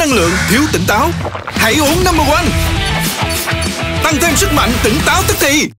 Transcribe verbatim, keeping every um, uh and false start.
năng lượng, thiếu tỉnh táo. Hãy uống Number One. Tăng thêm sức mạnh, tỉnh táo tức thì.